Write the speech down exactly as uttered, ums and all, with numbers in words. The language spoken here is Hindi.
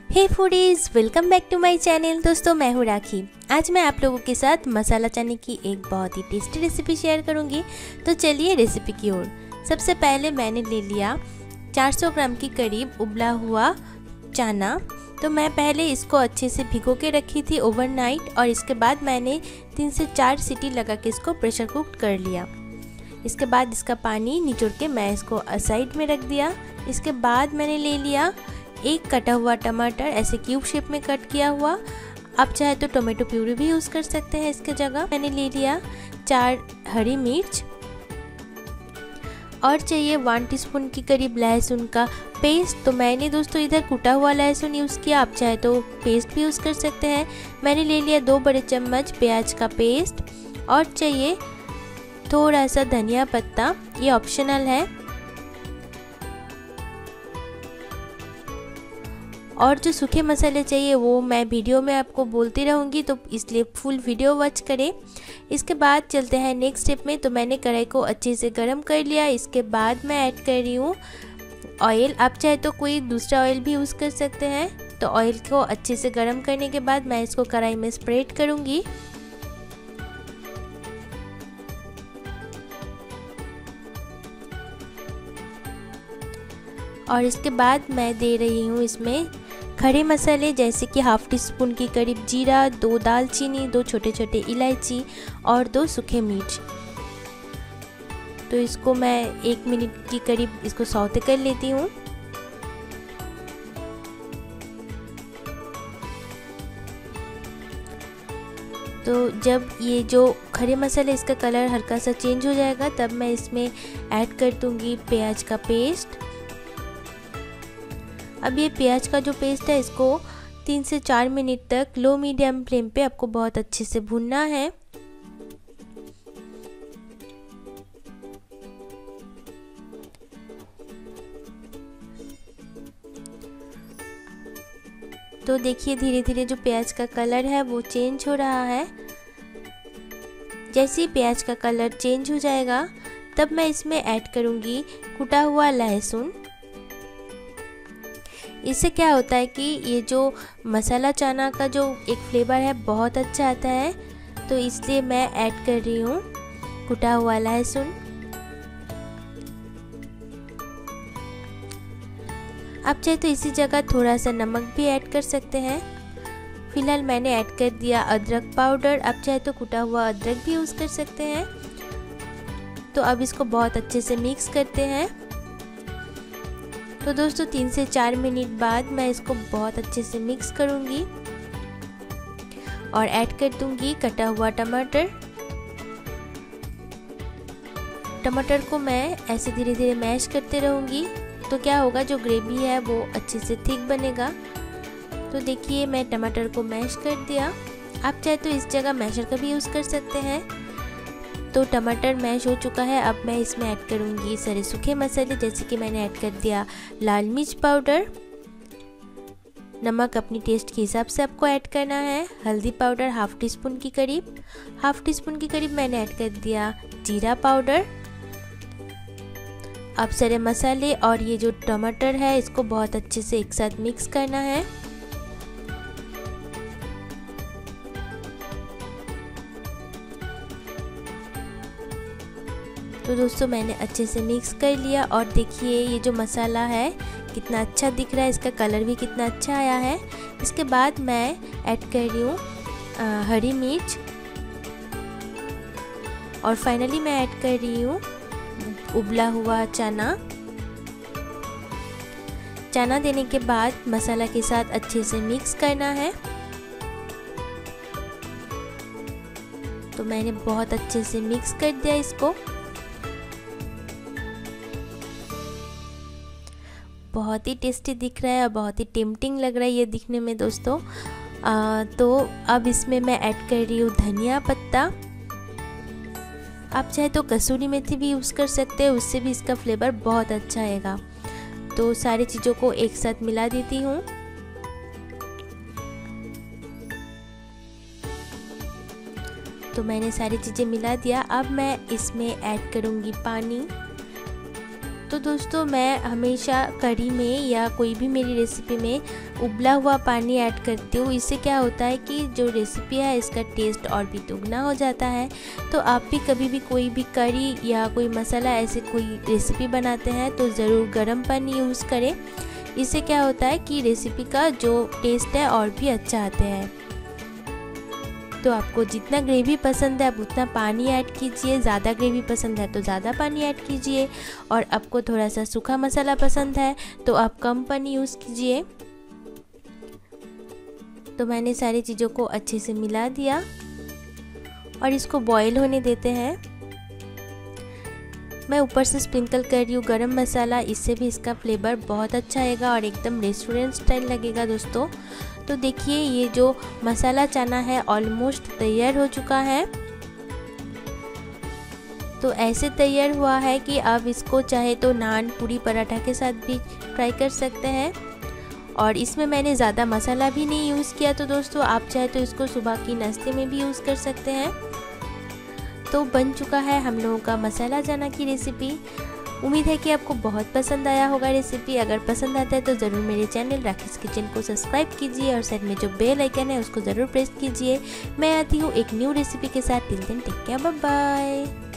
Hey foodies, welcome back to my channel. दोस्तों, मैं हूँ राखी। आज मैं आप लोगों के साथ मसाला चने की एक बहुत ही टेस्टी रेसिपी शेयर करूँगी। तो चलिए रेसिपी की ओर। सबसे पहले मैंने ले लिया चार सौ ग्राम के करीब उबला हुआ चना। तो मैं पहले इसको अच्छे से भिगो के रखी थी ओवरनाइट, और इसके बाद मैंने तीन से चार सीटी लगा के इसको प्रेशर कुक कर लिया। इसके बाद इसका पानी निचोड़ के मैं इसको साइड में रख दिया। इसके बाद मैंने ले लिया एक कटा हुआ टमाटर, ऐसे क्यूब शेप में कट किया हुआ। आप चाहे तो टोमेटो प्यूरी भी यूज़ कर सकते हैं इसके जगह। मैंने ले लिया चार हरी मिर्च, और चाहिए वन टीस्पून की करीब लहसुन का पेस्ट। तो मैंने दोस्तों इधर कुटा हुआ लहसुन यूज़ किया, आप चाहे तो पेस्ट भी यूज़ कर सकते हैं। मैंने ले लिया दो बड़े चम्मच प्याज का पेस्ट, और चाहिए थोड़ा सा धनिया पत्ता, ये ऑप्शनल है। और जो सूखे मसाले चाहिए वो मैं वीडियो में आपको बोलती रहूँगी, तो इसलिए फुल वीडियो वॉच करें। इसके बाद चलते हैं नेक्स्ट स्टेप में। तो मैंने कढ़ाई को अच्छे से गर्म कर लिया। इसके बाद मैं ऐड कर रही हूँ ऑयल। आप चाहे तो कोई दूसरा ऑयल भी यूज़ कर सकते हैं। तो ऑयल को अच्छे से गर्म करने के बाद मैं इसको कढ़ाई में स्प्रेड करूँगी। और इसके बाद मैं दे रही हूँ इसमें खड़े मसाले, जैसे कि हाफ टी स्पून की करीब जीरा, दो दालचीनी, दो छोटे छोटे इलायची और दो सूखे मिर्च। तो इसको मैं एक मिनट की करीब इसको सौते कर लेती हूँ। तो जब ये जो खड़े मसाले इसका कलर हल्का सा चेंज हो जाएगा, तब मैं इसमें ऐड कर दूँगी प्याज का पेस्ट। अब ये प्याज का जो पेस्ट है, इसको तीन से चार मिनट तक लो मीडियम फ्लेम पे आपको बहुत अच्छे से भूनना है। तो देखिए धीरे धीरे जो प्याज का कलर है वो चेंज हो रहा है। जैसे ही प्याज का कलर चेंज हो जाएगा, तब मैं इसमें ऐड करूँगी कुटा हुआ लहसुन। इससे क्या होता है कि ये जो मसाला चना का जो एक फ्लेवर है बहुत अच्छा आता है। तो इसलिए मैं ऐड कर रही हूँ कुटा हुआ लहसुन। आप चाहे तो इसी जगह थोड़ा सा नमक भी ऐड कर सकते हैं। फिलहाल मैंने ऐड कर दिया अदरक पाउडर। आप चाहे तो कुटा हुआ अदरक भी यूज़ कर सकते हैं। तो अब इसको बहुत अच्छे से मिक्स करते हैं। तो दोस्तों तीन से चार मिनट बाद मैं इसको बहुत अच्छे से मिक्स करूंगी और ऐड कर दूंगी कटा हुआ टमाटर। टमाटर को मैं ऐसे धीरे धीरे मैश करते रहूंगी। तो क्या होगा, जो ग्रेवी है वो अच्छे से थिक बनेगा। तो देखिए मैं टमाटर को मैश कर दिया। आप चाहे तो इस जगह मैशर का भी यूज़ कर सकते हैं। तो टमाटर मैश हो चुका है। अब मैं इसमें ऐड करूँगी सारे सूखे मसाले, जैसे कि मैंने ऐड कर दिया लाल मिर्च पाउडर, नमक अपनी टेस्ट के हिसाब से आपको ऐड करना है, हल्दी पाउडर हाफ टी स्पून की करीब, हाफ टी स्पून की करीब मैंने ऐड कर दिया जीरा पाउडर। अब सारे मसाले और ये जो टमाटर है इसको बहुत अच्छे से एक साथ मिक्स करना है। तो दोस्तों मैंने अच्छे से मिक्स कर लिया, और देखिए ये जो मसाला है कितना अच्छा दिख रहा है, इसका कलर भी कितना अच्छा आया है। इसके बाद मैं ऐड कर रही हूँ हरी मिर्च, और फाइनली मैं ऐड कर रही हूँ उबला हुआ चना। चना देने के बाद मसाला के साथ अच्छे से मिक्स करना है। तो मैंने बहुत अच्छे से मिक्स कर दिया इसको। बहुत ही टेस्टी दिख रहा है और बहुत ही टेम्पटिंग लग रहा है ये दिखने में दोस्तों। आ, तो अब इसमें मैं ऐड कर रही हूँ धनिया पत्ता। आप चाहे तो कसूरी मेथी भी यूज़ कर सकते हैं, उससे भी इसका फ्लेवर बहुत अच्छा आएगा। तो सारी चीज़ों को एक साथ मिला देती हूँ। तो मैंने सारी चीज़ें मिला दिया। अब मैं इसमें ऐड करूँगी पानी। तो दोस्तों मैं हमेशा कढ़ी में या कोई भी मेरी रेसिपी में उबला हुआ पानी ऐड करती हूँ। इससे क्या होता है कि जो रेसिपी है इसका टेस्ट और भी दुगना हो जाता है। तो आप भी कभी भी कोई भी कढ़ी या कोई मसाला ऐसे कोई रेसिपी बनाते हैं तो ज़रूर गर्म पानी यूज़ करें। इससे क्या होता है कि रेसिपी का जो टेस्ट है और भी अच्छा आता है। तो आपको जितना ग्रेवी पसंद है आप उतना पानी ऐड कीजिए, ज़्यादा ग्रेवी पसंद है तो ज़्यादा पानी ऐड कीजिए, और आपको थोड़ा सा सूखा मसाला पसंद है तो आप कम पानी यूज़ कीजिए। तो मैंने सारी चीज़ों को अच्छे से मिला दिया और इसको बॉईल होने देते हैं। मैं ऊपर से स्प्रिंकल कर रही हूँ गरम मसाला, इससे भी इसका फ्लेवर बहुत अच्छा आएगा और एकदम रेस्टोरेंट स्टाइल लगेगा दोस्तों। तो देखिए ये जो मसाला चना है ऑलमोस्ट तैयार हो चुका है। तो ऐसे तैयार हुआ है कि आप इसको चाहे तो नान, पूरी, पराठा के साथ भी ट्राई कर सकते हैं। और इसमें मैंने ज़्यादा मसाला भी नहीं यूज़ किया, तो दोस्तों आप चाहे तो इसको सुबह की नाश्ते में भी यूज़ कर सकते हैं। तो बन चुका है हम लोगों का मसाला चना की रेसिपी। उम्मीद है कि आपको बहुत पसंद आया होगा रेसिपी। अगर पसंद आता है तो ज़रूर मेरे चैनल राखीज़ किचन को सब्सक्राइब कीजिए और साइड में जो बेल आइकन है उसको ज़रूर प्रेस कीजिए। मैं आती हूँ एक न्यू रेसिपी के साथ। Till then take care, bye bye.